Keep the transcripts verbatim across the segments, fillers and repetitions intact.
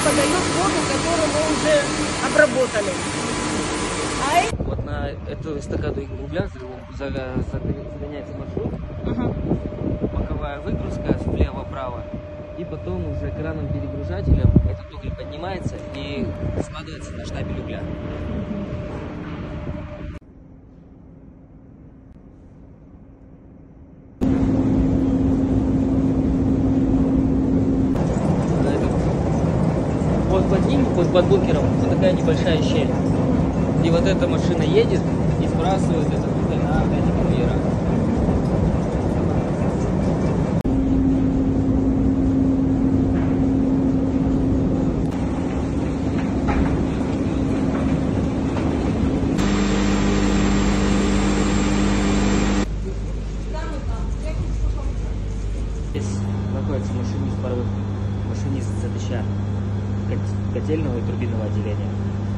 подает воду, которую мы уже обработали. Ай. Вот на эту эстакаду угля загоняется маршрут, Угу. боковая выгрузка влево-право, и потом уже краном перегружателем этот уголь поднимается и складывается на штабель угля. Вот под ним, вот под бункером, вот такая небольшая щель. И вот эта машина едет и сбрасывает этот уголь на эти конвейера. Здесь находится машинист паровых, машинист ЗТЧ котельного и турбинного отделения.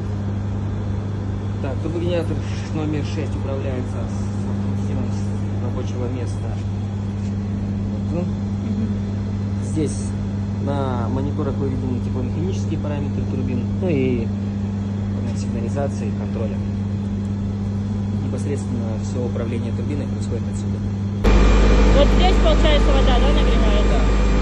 Так, турбогенератор номер шесть управляется с системой рабочего места. Вот. Mm-hmm. Здесь на мониторах выведены тепломеханические параметры турбин, ну и сигнализации, контроля. Непосредственно все управление турбиной происходит отсюда. Вот здесь, получается, вода, да, нагревается?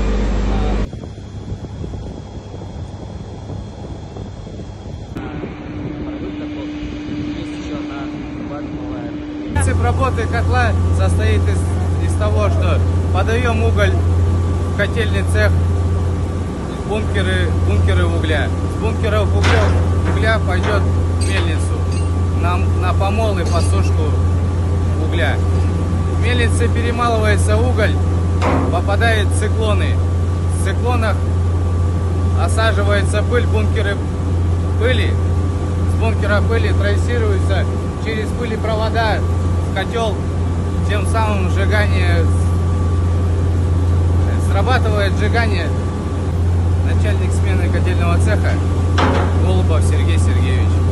Принцип работы котла состоит из, из того, что подаем уголь в котельный цех, в бункеры, бункеры угля. С бункеров угля, угля пойдет в мельницу на, на помол и посушку угля. В мельнице перемалывается уголь, попадает в циклоны. В циклонах осаживается пыль, бункеры пыли. С бункера пыли трассируются через пылепровода в котел, тем самым сжигание, срабатывает сжигание. Начальник смены котельного цеха Голубов Сергей Сергеевич.